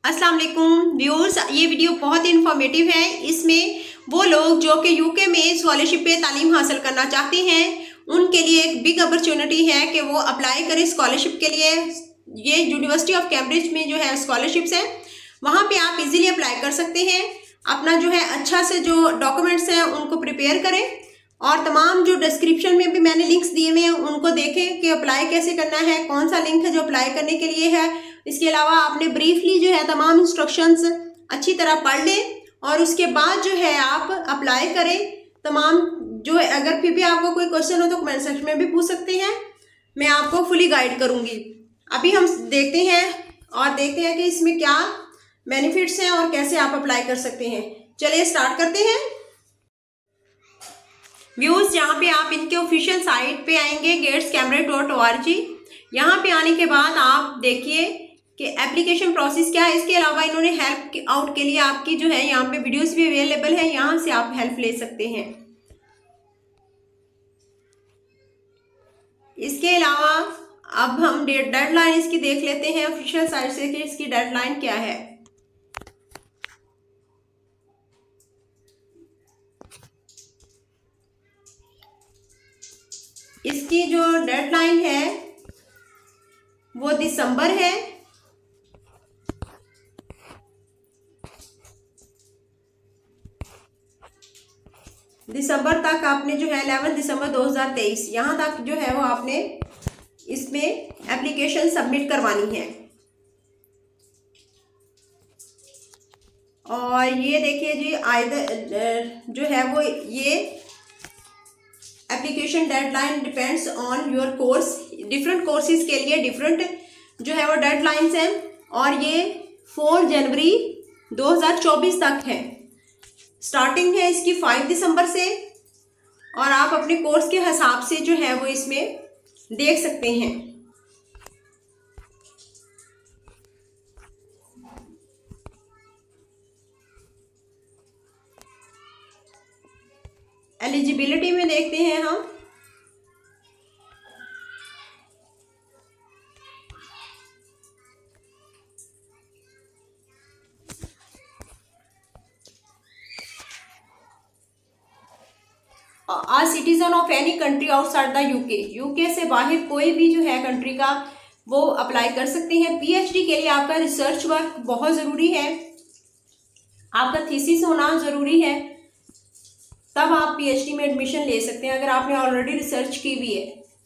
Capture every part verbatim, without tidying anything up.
अस्सलाम वालेकुम व्यूअर्स, ये वीडियो बहुत ही इन्फॉर्मेटिव है। इसमें वो लोग जो कि यूके में स्कॉलरशिप पे तालीम हासिल करना चाहते हैं उनके लिए एक बिग अपॉर्चुनिटी है कि वो अप्लाई करें स्कॉलरशिप के लिए। ये यूनिवर्सिटी ऑफ कैम्ब्रिज में जो है स्कॉलरशिप्स हैं, वहाँ पे आप इजीली अप्लाई कर सकते हैं। अपना जो है अच्छा से जो डॉक्यूमेंट्स हैं उनको प्रिपेयर करें और तमाम जो डिस्क्रिप्शन में भी मैंने लिंक्स दिए हुए हैं उनको देखें कि अप्लाई कैसे करना है, कौन सा लिंक है जो अप्लाई करने के लिए है। इसके अलावा आपने ब्रीफली जो है तमाम इंस्ट्रक्शंस अच्छी तरह पढ़ लें और उसके बाद जो है आप अप्लाई करें। तमाम जो है अगर फिर भी आपको कोई क्वेश्चन हो तो कमेंट सेक्शन में भी पूछ सकते हैं, मैं आपको फुली गाइड करूँगी। अभी हम देखते हैं और देखते हैं कि इसमें क्या बेनिफिट्स हैं और कैसे आप अप्लाई कर सकते हैं। चलिए स्टार्ट करते हैं। व्यूज़, यहाँ पे आप इनके ऑफिशियल साइट पे आएंगे gates cambridge dot O R G. यहाँ पे आने के बाद आप देखिए कि एप्लीकेशन प्रोसेस क्या है। इसके अलावा इन्होंने हेल्प आउट के लिए आपकी जो है यहाँ पे वीडियोस भी अवेलेबल है, यहाँ से आप हेल्प ले सकते हैं। इसके अलावा अब हम डेडलाइन इसकी देख लेते हैं ऑफिशियल साइट से कि इसकी डेडलाइन क्या है। इसकी जो डेडलाइन है वो दिसंबर है। दिसंबर तक आपने जो है ग्यारह दिसंबर दो हज़ार तेईस यहाँ तक जो है वो आपने इसमें एप्लीकेशन सबमिट करवानी है। और ये देखिए जी आइदर जो है वो ये application deadline depends on your course. Different courses के लिए डिफरेंट जो है वो डेडलाइंस हैं और ये चार जनवरी दो हज़ार चौबीस तक है। स्टार्टिंग है इसकी पाँच दिसंबर से और आप अपने कोर्स के हिसाब से जो है वो इसमें देख सकते हैं। एलिजिबिलिटी में देखते हैं हम। A citizen of any country outside the UK, UK से बाहर कोई भी जो है कंट्री का वो अप्लाई कर सकते हैं। पीएचडी के लिए आपका रिसर्च वर्क बहुत ज़रूरी है, आपका थीसिस होना ज़रूरी है, तब आप पीएचडी में एडमिशन ले सकते हैं अगर आपने ऑलरेडी रिसर्च की हुई है।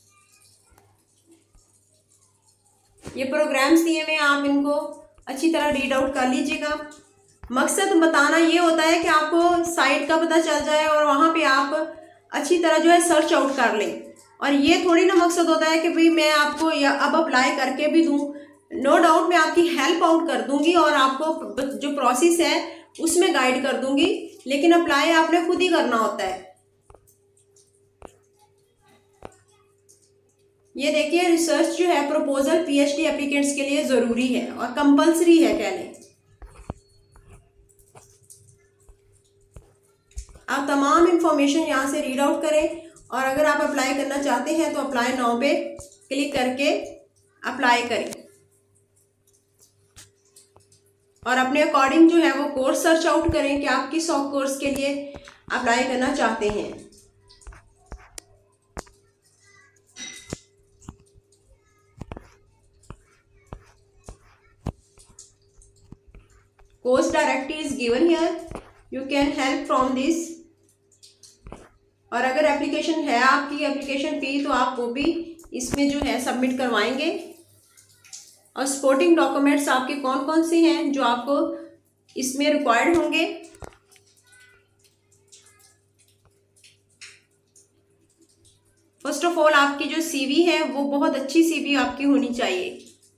ये प्रोग्राम्स दिए हुए हैं, आप इनको अच्छी तरह रीड आउट कर लीजिएगा। मकसद बताना ये होता है कि आपको साइट का पता चल जाए और वहाँ पे आप अच्छी तरह जो है सर्च आउट कर लें। और ये थोड़ी ना मकसद होता है कि भाई मैं आपको या अब अप्लाई करके भी दूँ। नो डाउट मैं आपकी हेल्प आउट कर दूँगी और आपको जो प्रोसेस है उसमें गाइड कर दूँगी, लेकिन अप्लाई आपने खुद ही करना होता है। ये देखिए रिसर्च जो है प्रपोजल पीएचडी एप्लीकेंट्स के लिए ज़रूरी है और कंपलसरी है कह लें। आप तमाम इंफॉर्मेशन यहाँ से रीड आउट करें और अगर आप अप्लाई करना चाहते हैं तो अप्लाई नाउ पे क्लिक करके अप्लाई करें और अपने अकॉर्डिंग जो है वो कोर्स सर्च आउट करें कि आप किस कोर्स के लिए अप्लाई करना चाहते हैं। Course directory is given here, you can help from this. और अगर एप्लीकेशन है आपकी एप्लीकेशन फी तो आप वो भी इसमें जो है सबमिट करवाएंगे। और सपोर्टिंग डॉक्यूमेंट्स आपके कौन कौन से हैं जो आपको इसमें रिक्वायर्ड होंगे। फर्स्ट ऑफ ऑल आपकी जो सीवी है वो बहुत अच्छी सीवी आपकी होनी चाहिए।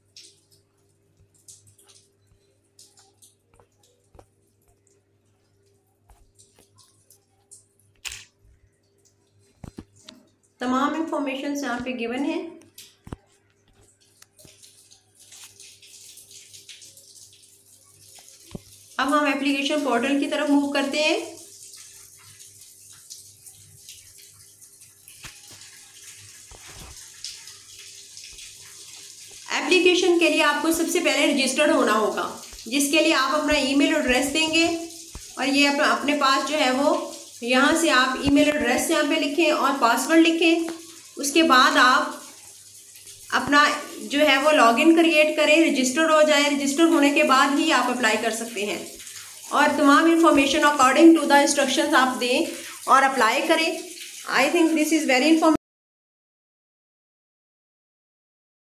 तमाम इंफॉर्मेशन यहाँ पे गिवन है। अब हम एप्लीकेशन पोर्टल की तरफ मूव करते हैं। एप्लीकेशन के लिए आपको सबसे पहले रजिस्टर्ड होना होगा। जिसके लिए आप अपना ईमेल एड्रेस देंगे और ये अप, अपने पास जो है वो यहाँ से आप ईमेल एड्रेस यहाँ पे लिखें और पासवर्ड लिखें। उसके बाद आप अपना जो है वो लॉगिन क्रिएट करें, रजिस्टर हो जाए। रजिस्टर होने के बाद ही आप अप्लाई कर सकते हैं और तमाम information according to the instructions आप दें और अप्लाई करें। I think this is very informative.